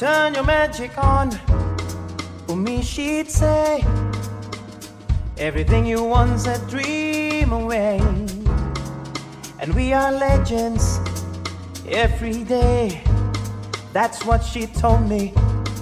Turn your magic on. Me, she'd say, everything you want's a dream away. And we are legends every day. That's what she told me.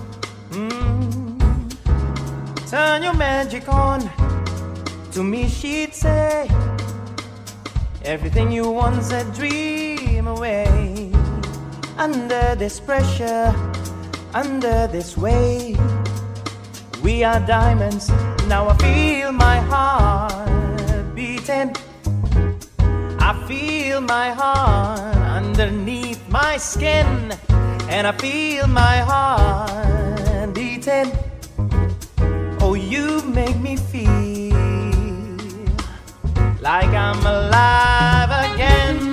Turn your magic on. To me, she'd say, everything you want's a dream away. Under this pressure, under this weight, we are diamonds. Now I feel my heart beating. I feel my heart underneath my skin, and I feel my heart beating. Oh, you make me feel like I'm alive again.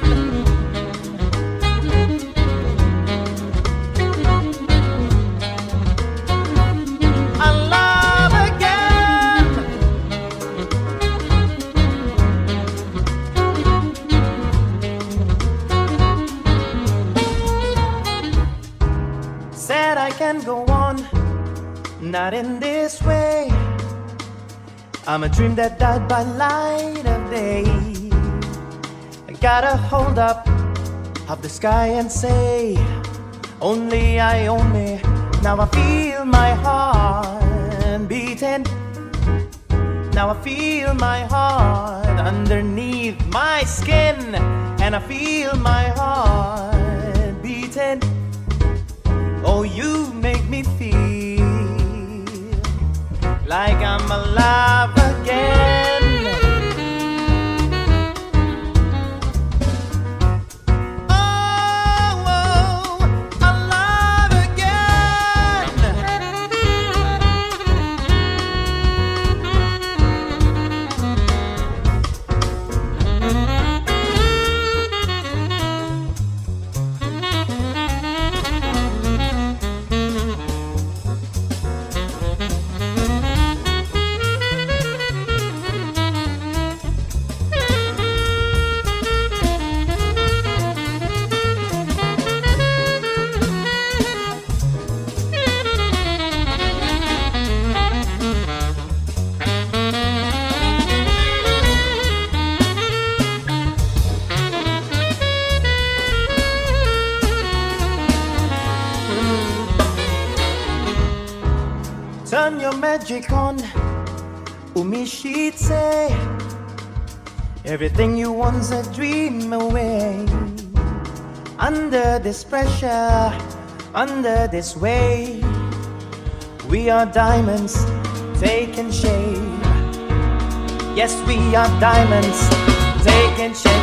Said I can't go on, not in this way. I'm a dream that died by light of day. I gotta hold up of the sky and say, only I own me. Now I feel my heart beating. Now I feel my heart underneath my skin, and I feel my heart beating. Oh, you make me feel like I'm alive again. Oh, alive again. Turn your magic on. Me, she'd say, everything you want's a dream away. Under this pressure, under this weight, we are diamonds taking shape. Yes, we are diamonds taking shape.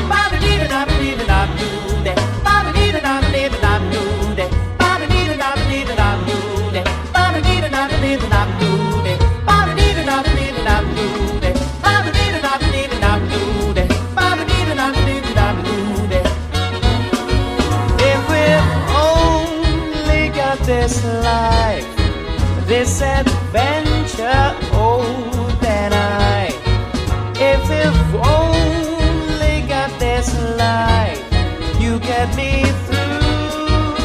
If we've only got this life, this adventure, oh, then if we've only got this life, you get me through.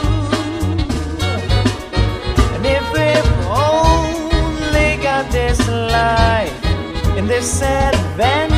And if we've only got this life, in this adventure,